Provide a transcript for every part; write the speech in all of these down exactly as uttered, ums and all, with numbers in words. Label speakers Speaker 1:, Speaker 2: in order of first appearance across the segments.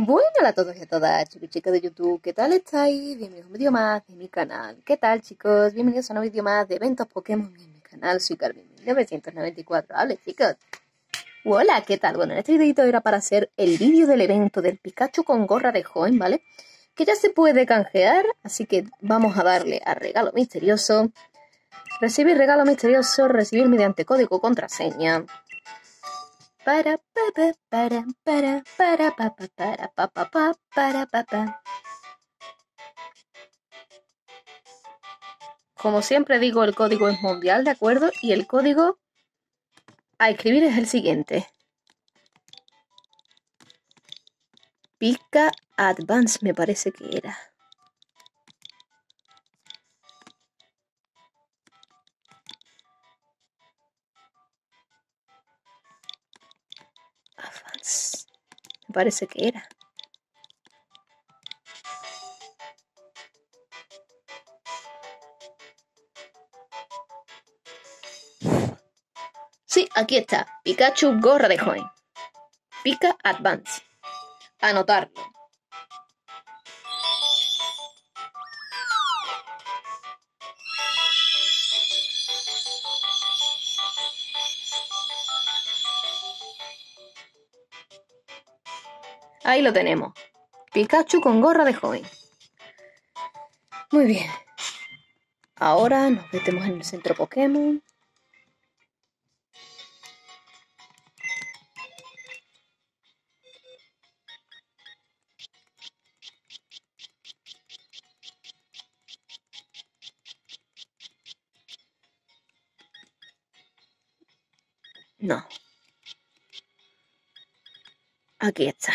Speaker 1: Bueno, hola a todos y a todas, chicos y chicas de YouTube, ¿qué tal estáis? Bienvenidos a un vídeo más de mi canal. ¿Qué tal, chicos? Bienvenidos a un vídeo más de eventos Pokémon en mi canal. Soy Carmen mil novecientos noventa y cuatro. Hable, chicos. Hola, ¿qué tal? Bueno, en este videito era para hacer el vídeo del evento del Pikachu con gorra de Hoenn, ¿vale? Que ya se puede canjear, así que vamos a darle a regalo misterioso. Recibir regalo misterioso, recibir mediante código contraseña. Para para para para para para para para para para para. Como siempre digo, el código es mundial, ¿de acuerdo? Y el código a escribir es el siguiente. Pika Advance me parece que era. Advance. Me parece que era. Sí, aquí está. Pikachu gorra de Hoenn. Pika Advance. Anotarlo. Ahí lo tenemos. Pikachu con gorra de Hoenn. Muy bien. Ahora nos metemos en el centro Pokémon. No. Aquí está.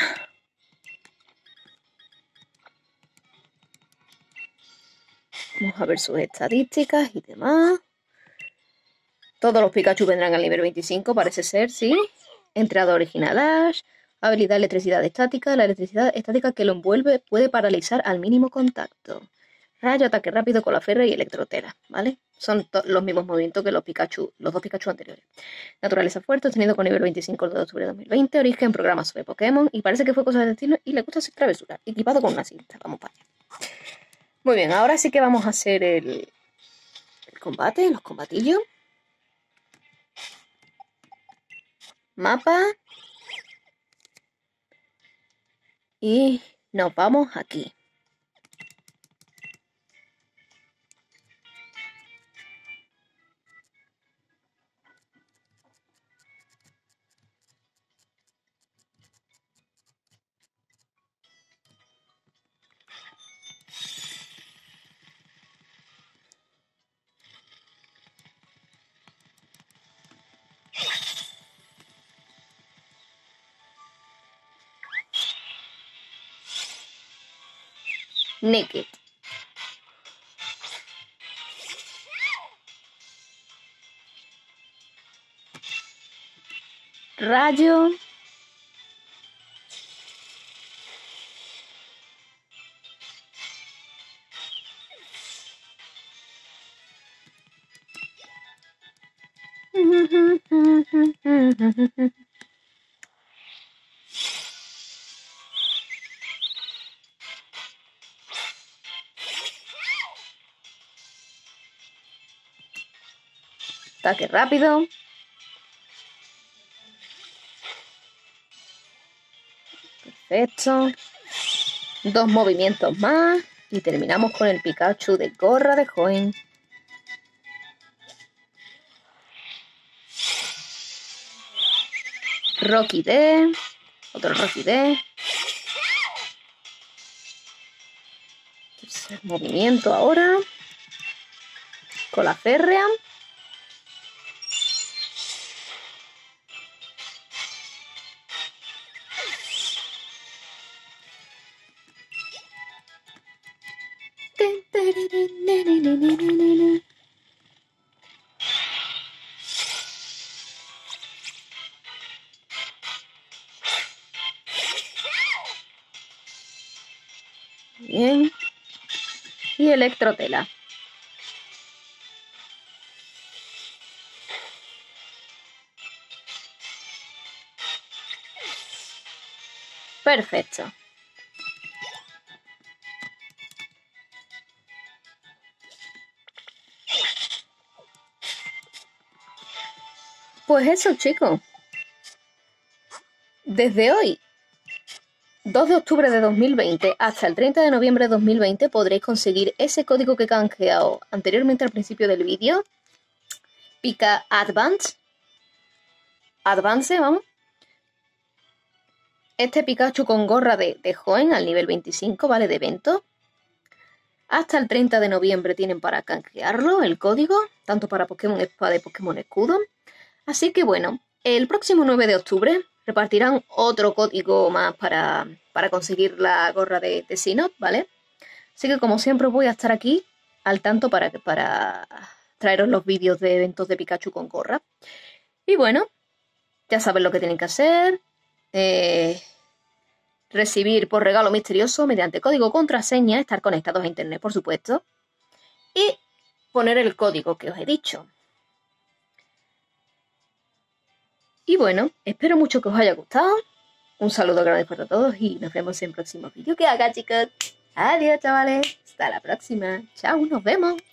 Speaker 1: Vamos a ver sus estadísticas y demás. Todos los Pikachu vendrán al nivel veinticinco, parece ser, ¿sí? Entrada original Ash. Habilidad electricidad estática. La electricidad estática que lo envuelve puede paralizar al mínimo contacto. Rayo, ataque rápido, cola férrea y electrotera, ¿vale? Son los mismos movimientos que los Pikachu, los dos Pikachu anteriores. Naturaleza fuerte, obtenido con nivel veinticinco el dos de octubre de dos mil veinte. Origen, programa sobre Pokémon. Y parece que fue cosa de destino y le gusta hacer travesura. Equipado con una cinta. Vamos para allá. Muy bien, ahora sí que vamos a hacer el, el combate, los combatillos. Mapa. Y nos vamos aquí. Naked. Rayo. Ataque rápido. Perfecto. Dos movimientos más. Y terminamos con el Pikachu de gorra de Hoenn. Rocky D. Otro Rocky D. Tercer movimiento ahora. Cola férrea. Bien. Y electrotela. Perfecto. Pues eso, chicos. Desde hoy, dos de octubre de dos mil veinte, hasta el treinta de noviembre de dos mil veinte, podréis conseguir ese código que he canjeado anteriormente al principio del vídeo. Pika Advance. Advance, vamos. Este Pikachu con gorra de, de Joen al nivel veinticinco, ¿vale? De evento. Hasta el treinta de noviembre tienen para canjearlo, el código, tanto para Pokémon Espada y Pokémon Escudo. Así que bueno, el próximo nueve de octubre repartirán otro código más para, para conseguir la gorra de, de Sinnoh, ¿vale? Así que como siempre voy a estar aquí al tanto para, para traeros los vídeos de eventos de Pikachu con gorra. Y bueno, ya saben lo que tienen que hacer. Eh, recibir por regalo misterioso mediante código contraseña, estar conectados a internet, por supuesto. Y poner el código que os he dicho. Y bueno, espero mucho que os haya gustado. Un saludo grande para todos y nos vemos en próximos vídeos que haga, chicos. Adiós, chavales. Hasta la próxima. Chao, nos vemos.